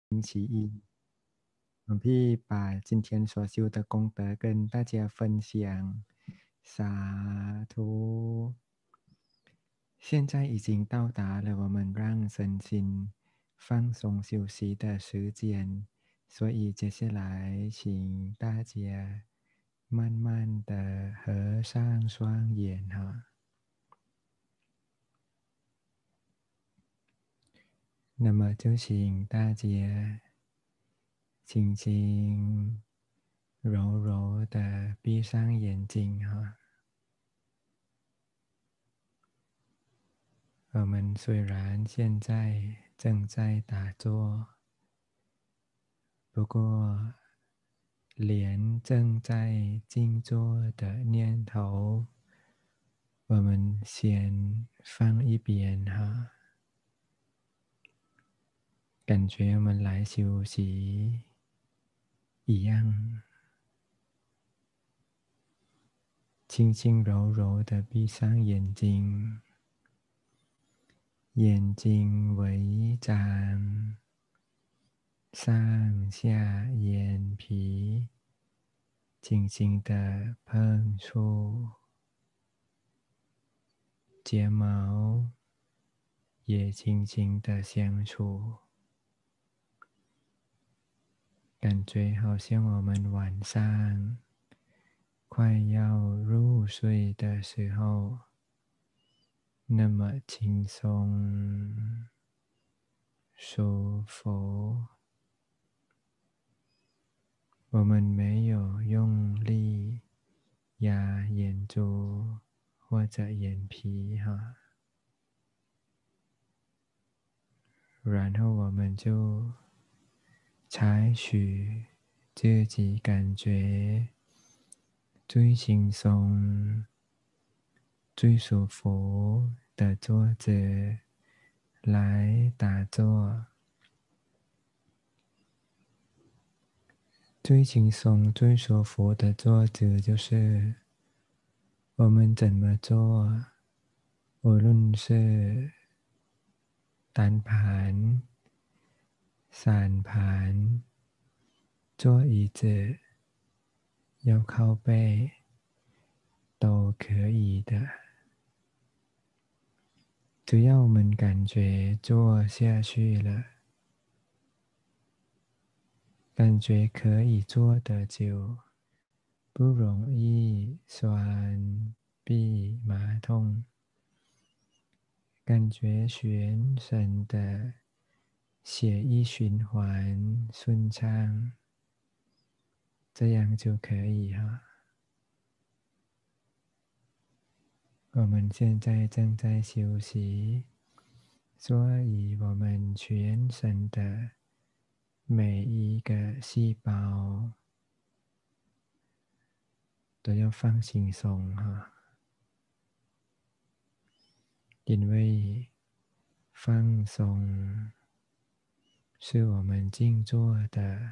星期一，พี่把今天所修的功德跟大家分享，洒脱。现在已经到达了我们让身心放松休息的时间，所以接下来请大家慢慢的合上双眼哈。那么就请大家轻轻柔柔的闭上眼睛哈。我们虽然现在正在打坐，不过连正在静坐的念头，我们先放一边哈。感觉我们来休息一样，轻轻柔柔的闭上眼睛，眼睛微张，上下眼皮轻轻的碰触，睫毛也轻轻的相触，感觉好像我们晚上快要入睡的时候，那么轻松、舒服。我们没有用力压眼珠或者眼皮哈，然后我们就采取自己感觉最轻松、最舒服的坐姿来打坐。最轻松、最舒服的坐姿就是我们怎么做，无论是单盘、散盘、坐椅子、腰靠背，都可以的。只要我们感觉坐下去了，感觉可以坐得久，不容易酸痹麻痛，感觉全身的血液循环顺畅，这样就可以哈。我们现在正在休息，所以我们全身的每一个细胞都要放轻松哈，因为放松是我们静坐的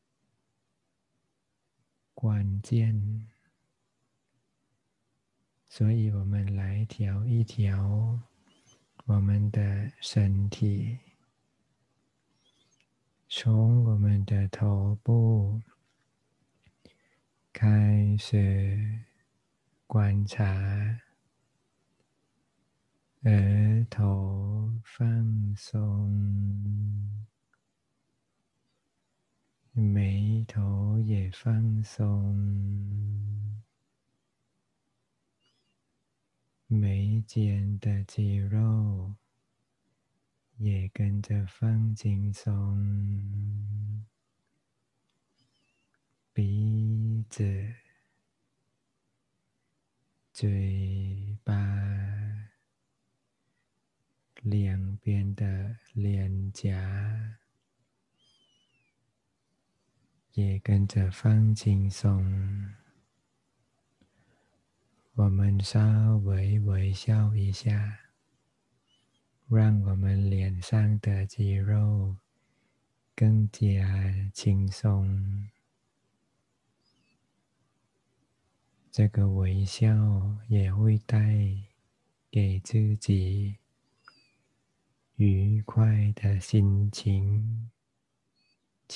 关键，所以我们来调一调我们的身体，从我们的头部开始观察额头放松，眉头也放松，眉间的肌肉也跟着放轻松，鼻子、嘴巴、两边的脸颊也跟着放轻松。我们稍微微笑一下，让我们脸上的肌肉更加轻松。这个微笑也会带给自己愉快的心情。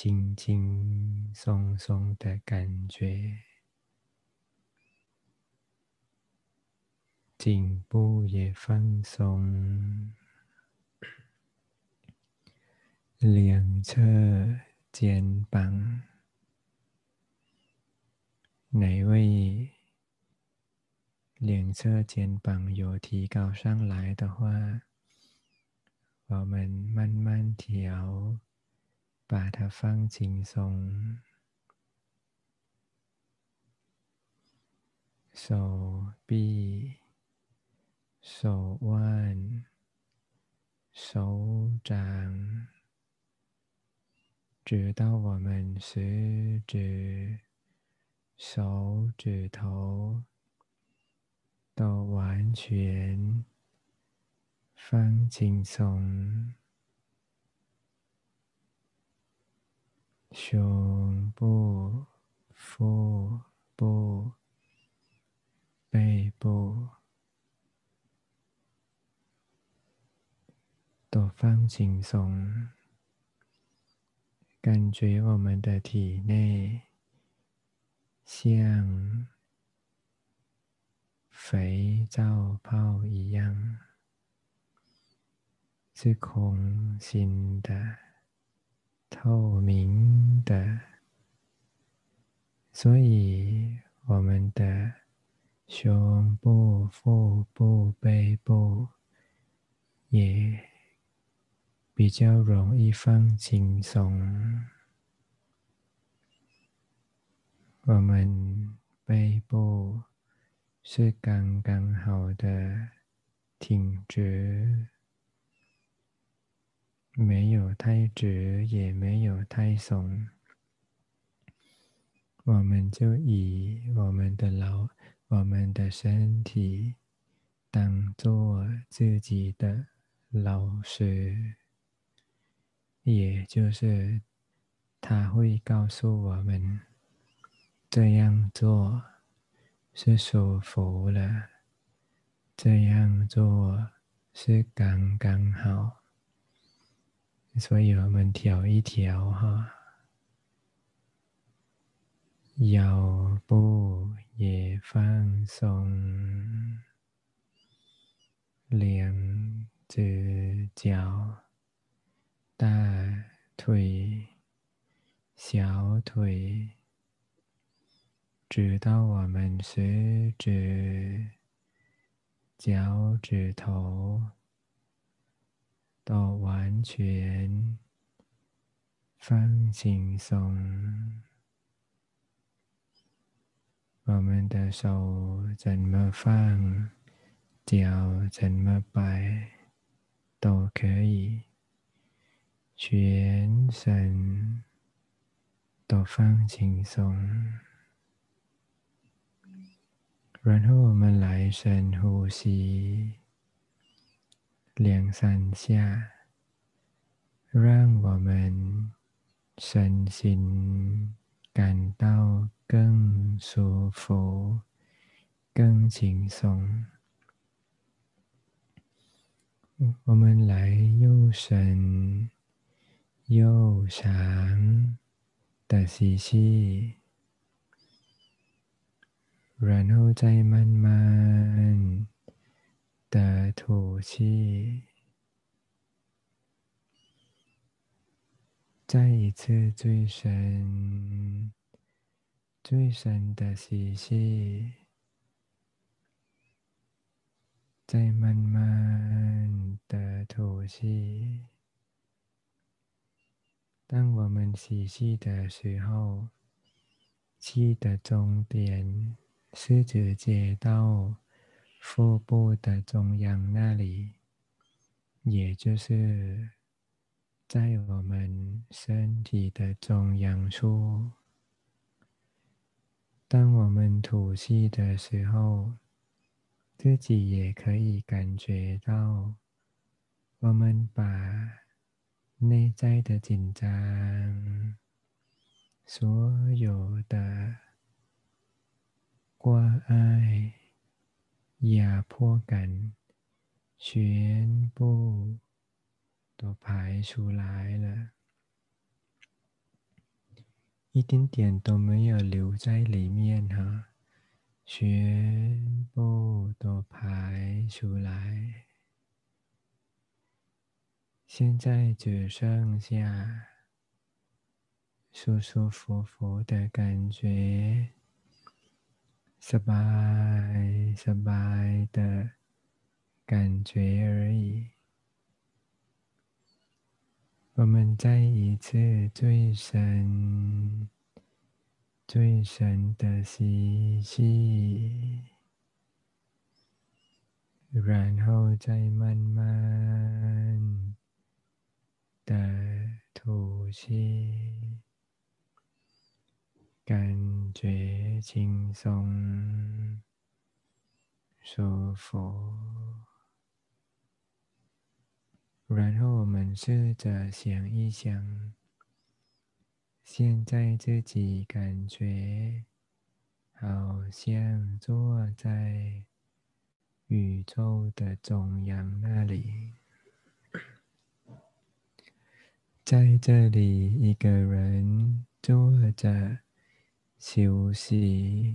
轻轻松松的感觉，颈部也放松，两侧肩膀哪位两侧肩膀有提高上来的话，我们慢慢调，把它放轻松。手臂、手腕、手掌，直到我们食指、手指头都完全放轻松。胸部、腹部、背部都放轻松，感觉我们的体内像肥皂泡一样，是空心的、透明的，所以我们的胸部、腹部、背部也比较容易放轻松。我们背部是刚刚好的挺直，没有太直，也没有太松。我们就以我们的身体当做自己的老师，也就是他会告诉我们这样做是舒服了，这样做是刚刚好，所以我们调一调哈，腰部也放松，两只脚、大腿、小腿，直到我们食指、脚趾头都完全放轻松。我们的手怎么放，脚怎么摆，都可以，全身都放轻松。然后我们来深呼吸2-3下，让我们身心感到更舒服、更轻松。我们来又深又长的吸气，然后再慢慢的吐气。再一次最深、最深的吸气，再慢慢的吐气。当我们吸气的时候，气的终点是直接到腹部的中央那里，也就是在我们身体的中央处。当我们吐气的时候，自己也可以感觉到，我们把内在的紧张、所有的挂碍、压迫感，全部都排出来了。 一点点都没有留在里面哈，全部都排出来。现在只剩下舒舒服服的感觉，สบายสบาย的感觉而已。我们再一次最深、最深的吸气，然后再慢慢的吐气，感觉轻松、舒服。然后我们试着想一想，现在自己感觉好像坐在宇宙的中央那里，在这里一个人坐着休息，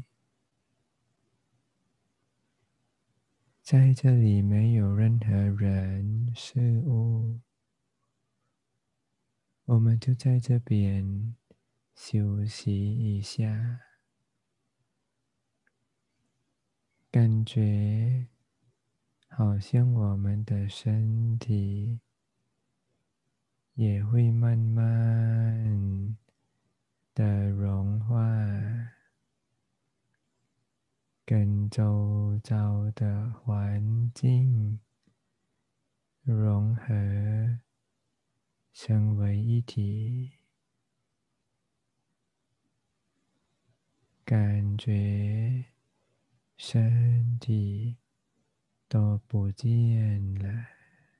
在这里没有任何人事物，我们就在这边休息一下，感觉好像我们的身体也会慢慢的融化，跟周遭的环境融合，成为一体，感觉身体都不见了。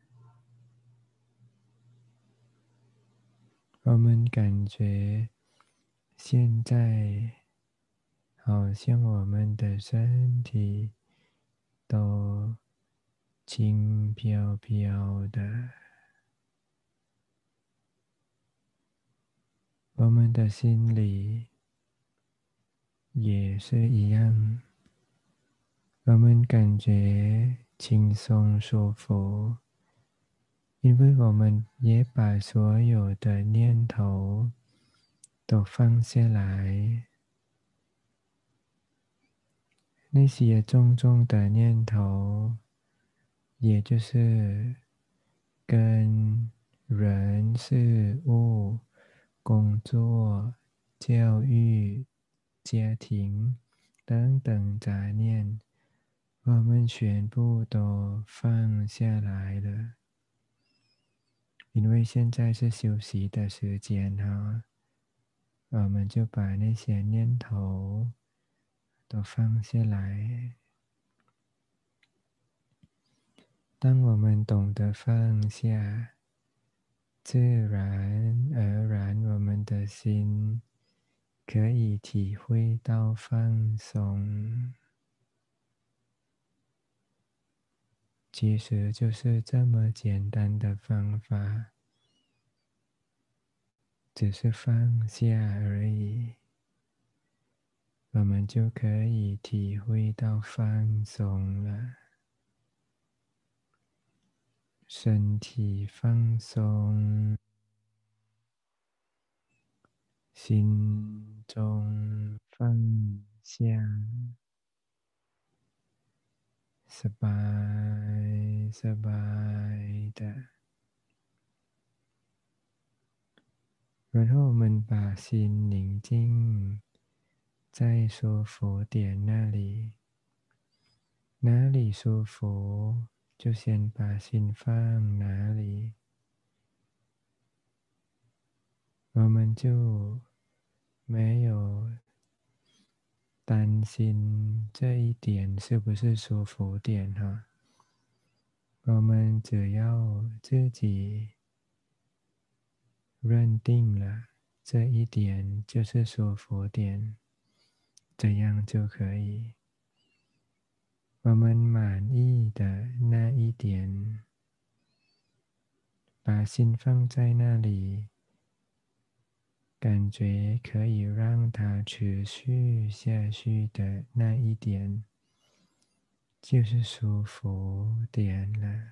我们感觉现在好像我们的身体都轻飘飘的，我们的心里也是一样，我们感觉轻松舒服，因为我们也把所有的念头都放下来，那些重重的念头，也就是跟人事物、工作、教育、家庭等等杂念，我们全部都放下来了。因为现在是休息的时间哈，我们就把那些念头都放下来。当我们懂得放下，自然而然我们的心可以体会到放松，其实就是这么简单的方法，只是放下而已，我们就可以体会到放松了，身体放松，心中放下，สบายสบาย的。然后我们把心宁静在舒服点那里，哪里舒服就先把心放哪里，我们就没有担心这一点是不是舒服点哈。我们只要自己认定了这一点就是舒服点，这样就可以。我们满意的那一点，把心放在那里， 感觉可以让它持续下去的那一点，就是舒服点了。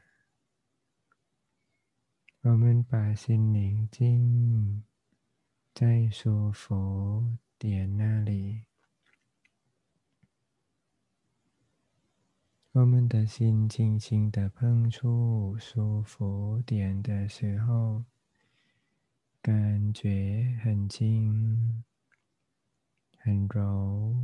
我们把心宁静在舒服点那里。我们的心轻轻地碰触舒服点的时候，感觉很轻、很柔，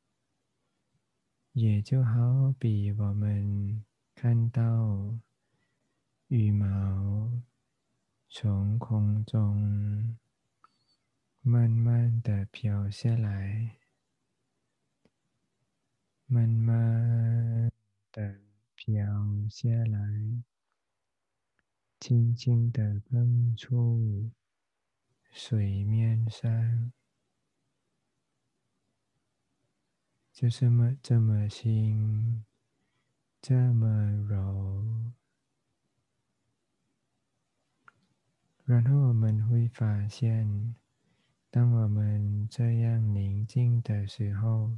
也就好比我们看到羽毛从空中慢慢地飘下来，慢慢地飘下来，轻轻地碰触水面上，就这么轻，这么柔，然后我们会发现，当我们这样宁静的时候，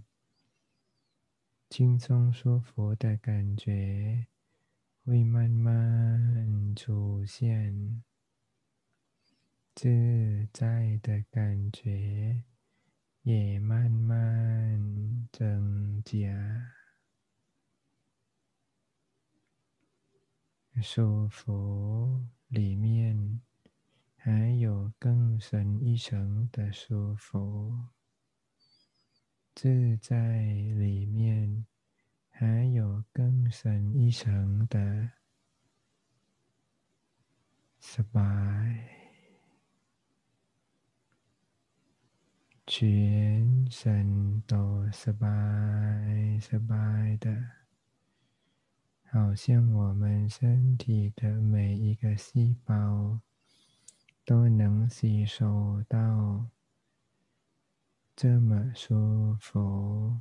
轻松舒服的感觉会慢慢出现，自在的感觉也慢慢增加。舒服里面还有更深一层的舒服，自在里面还有更深一层的สบาย全身都สบายสบาย的，好像我们身体的每一个细胞都能吸收到这么舒服、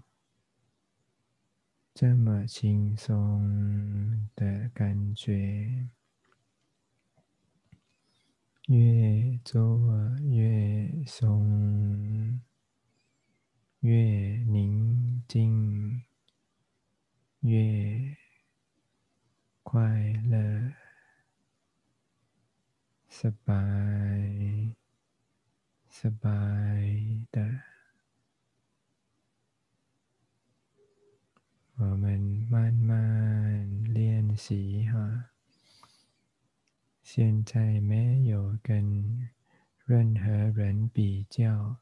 这么轻松的感觉，越做越松，越宁静，越快乐，สบายสบาย的。我们慢慢练习哈，现在没有跟任何人比较，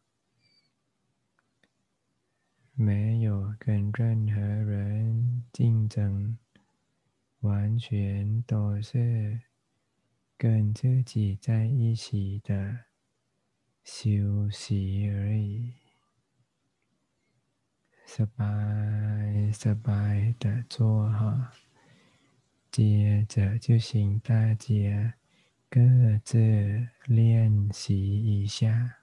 没有跟任何人竞争，完全都是跟自己在一起的休息而已，สบายสบาย的做哈。接着就请大家各自练习一下。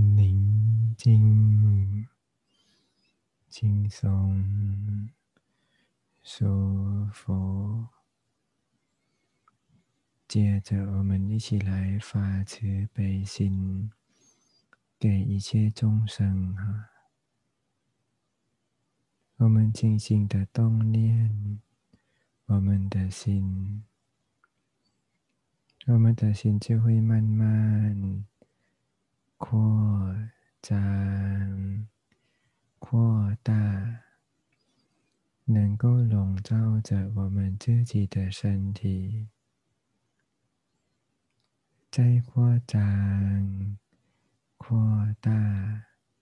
宁静、轻松、舒服。接着，我们一起来发慈悲心，给一切众生哈。我们静静的动念，我们的心就会慢慢扩张、扩大，能够笼罩着我们自己的身体，在扩张、扩大，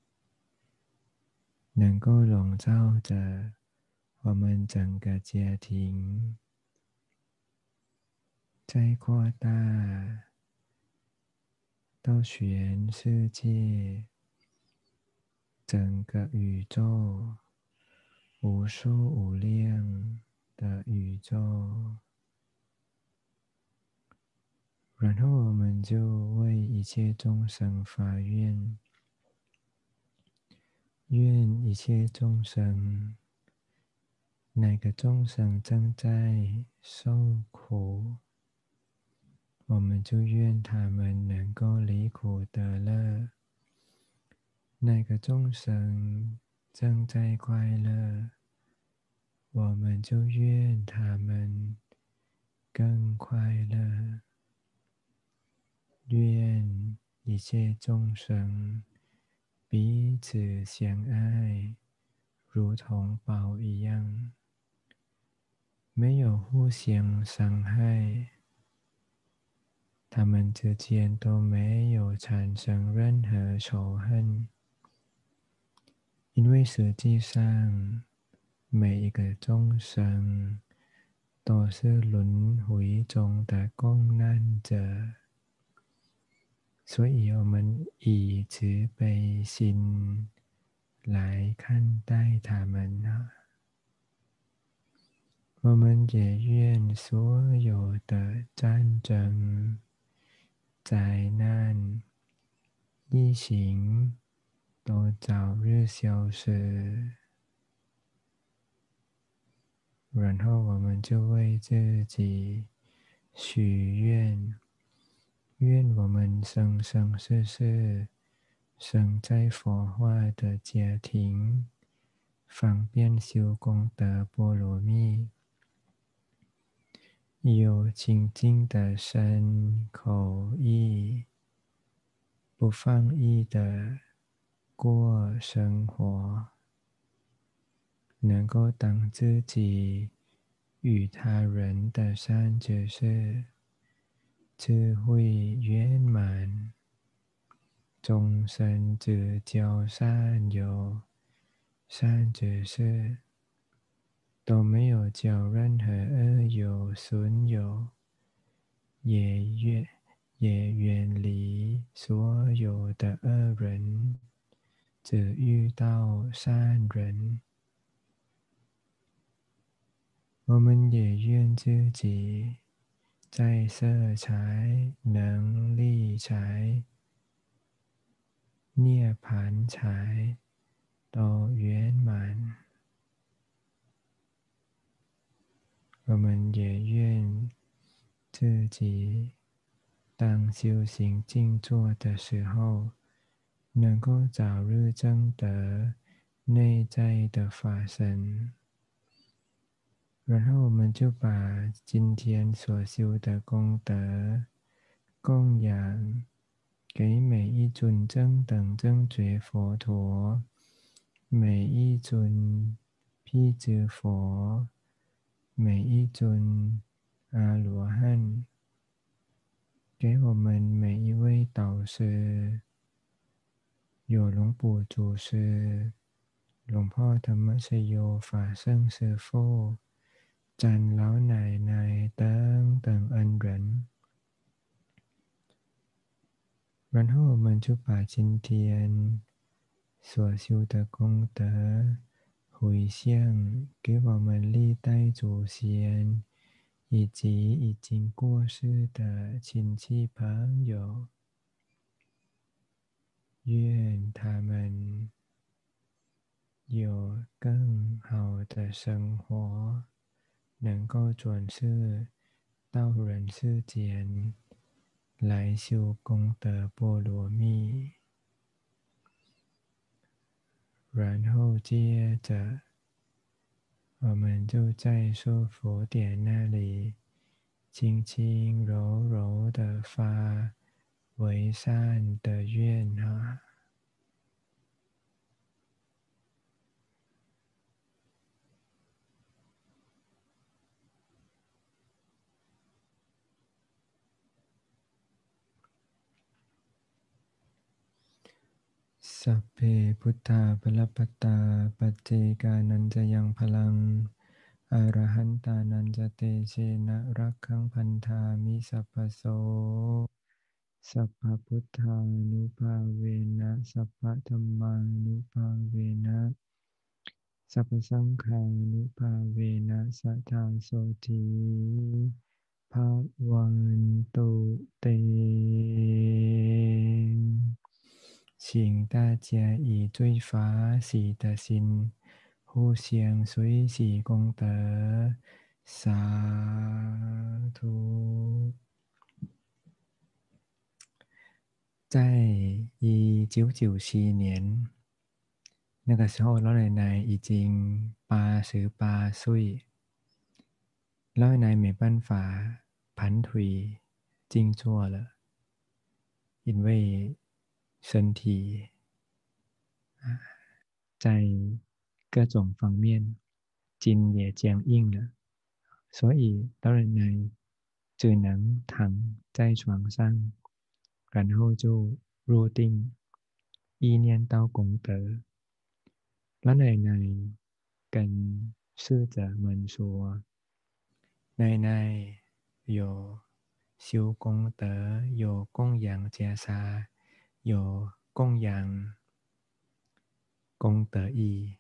能够笼罩着我们整个家庭，在扩大到全世界，整个宇宙，无数无量的宇宙。然后我们就为一切众生发愿，愿一切众生，哪个众生正在受苦，我们就愿他们能够离苦得乐；哪个众生正在快乐，我们就愿他们更快乐。愿一切众生彼此相爱，如同宝一样，没有互相伤害，他们之间都没有产生任何仇恨，因为实际上每一个众生都是轮回中的共难者。所以我们以慈悲心来看待他们啊。我们也愿所有的战争、灾难、疫情都早日消失。然后我们就为自己许愿，愿我们生生世世生在佛化的家庭，方便修功德波罗蜜，有清净的身口意，不放逸的过生活，能够当自己与他人的善知识，智慧圆满，终身只教善友、善知识，都没有教任何恶友、损友，也远离所有的恶人，只遇到善人。我们也愿自己在色财、能力财、涅盘财都圆满。我们也愿自己当修行静坐的时候，能够早日证得内在的法身。然后我们就把今天所修的功德供养给每一尊正等正觉佛陀，每一尊辟支佛，每一尊阿罗汉，给我们每一位导师，有龙ปู่祖师、龙พ่อธรรมชโย法圣师父、展老奶奶等等恩人。然后我们就把今天所修的功德回向给我们历代祖先，以及已经过世的亲戚朋友。 愿他们有更好的生活，能够转世到人世间来修功德波罗蜜。然后接着，我们就在说佛典那里，轻轻柔柔的发为善的愿啊。สัพเพพุทธาภลปตาปัจเจกานันจะยังพลังอรหันตานันจะเตเชนะรักขังพันธามิสัพพโสสัพพพุทธานุภาเวนะสัพพธัมมานุภาเวนะสัพพสังฆานุภาเวนะสัทธาโสธีภะวันตุเต请大家以最法喜的心，互相随喜功德。萨图。在1997年，那个时候老奶奶已经88岁，老奶奶没办法盘腿静坐了，因为身体在各种方面筋也僵硬了，所以老奶奶只能躺在床上，然后就入定，意念到功德。老奶奶跟侍者们说：奶奶有修功德，有供养袈裟，有供养功德衣，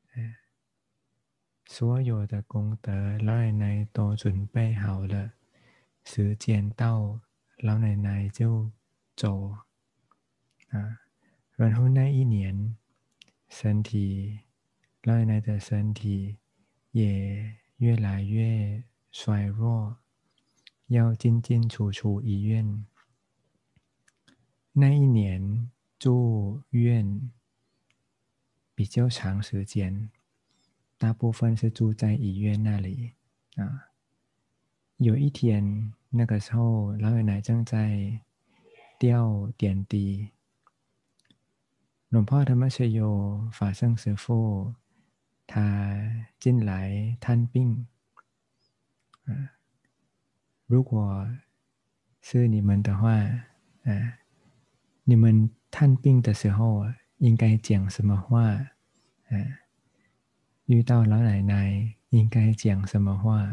所有的功德，老奶奶都准备好了。时间到，老奶奶就走啊。然后那一年，老奶奶的身体也越来越衰弱，要进进出出医院。那一年住院比较长时间，大部分是住在医院那里啊。有一天，那个时候老奶奶正在吊点滴，หลวงพ่อธรรมชโย法圣师父他进来探病，如果是你们的话，你们探病的时候应该讲什么话？遇到老奶奶应该讲什么话？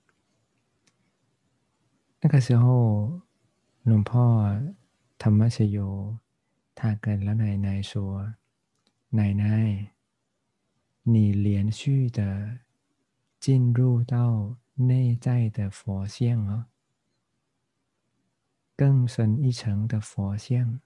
那个时候，หลวงพ่อธรรมชโย他跟老奶奶说：“奶奶，你连续的进入到内在的佛像哦，更深一层的佛像。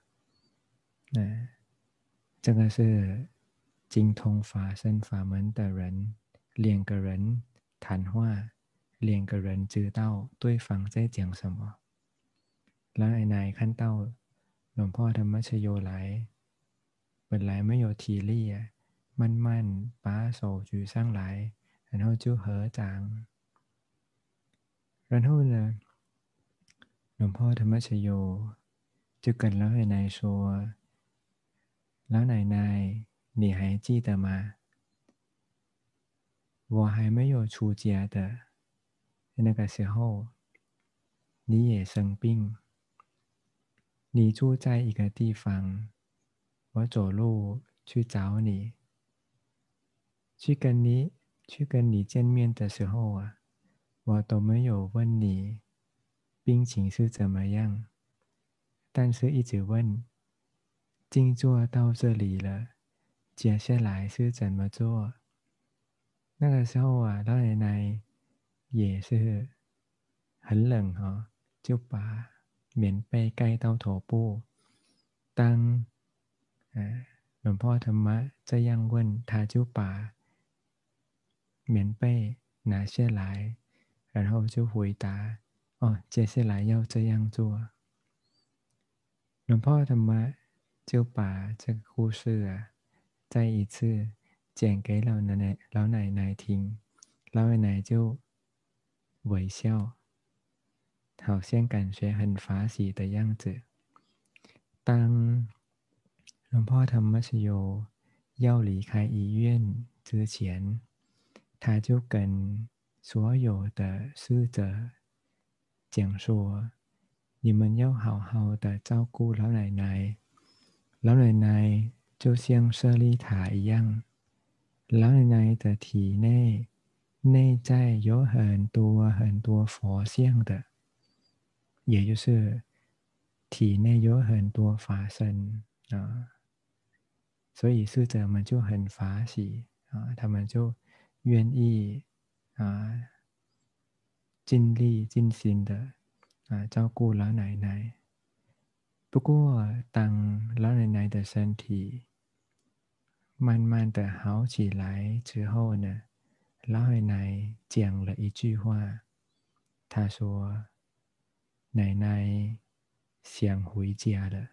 这个是精通法身法门的人，两个人谈话，两个人知道对方在讲什么。老奶奶看到หลวงพ่อธรรมชโย来，本来没有体力慢慢把手举上来，然后就合掌。然后呢，หลวงพ่อธรรมชโย就跟老奶奶说：“老奶奶，你还记得吗？我还没有出家的那个时候，你也生病，你住在一个地方，我走路去找你，去跟你见面的时候我都没有问你病情是怎么样，但是一直问，静坐到这里了，接下来是怎么做？”那个时候老奶奶也是很冷就把棉被盖到头部。当หลวงพ่อธรรมะ这样问他就把棉被拿下来然后就回答哦接下来要这样做หลวงพ่อธรรมะ就把这个故事再一次讲给老奶奶听老奶奶就微笑好像感觉很法喜的样子。当หลวงพ่อธรรมชโย要离开医院之前，他就跟所有的侍者讲说：“你们要好好的照顾老奶奶，老奶奶就像舍利塔一样，老奶奶的体内在有很多很多佛像的。”也就是体内有很多法身所以侍者们就很法喜他们就愿意尽力尽心的照顾老奶奶。不过，当老奶奶的身体慢慢的好起来之后呢，老奶奶讲了一句话，她说：“奶奶想回家了。”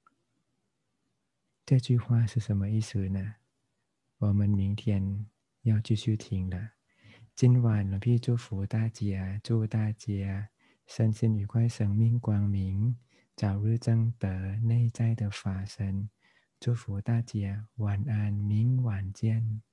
这句话是什么意思呢？我们明天要继续听了。今晚หลวงพี่祝福大家，祝大家身心愉快，生命光明，早日证得内在的法身。祝福大家晚安，明晚见。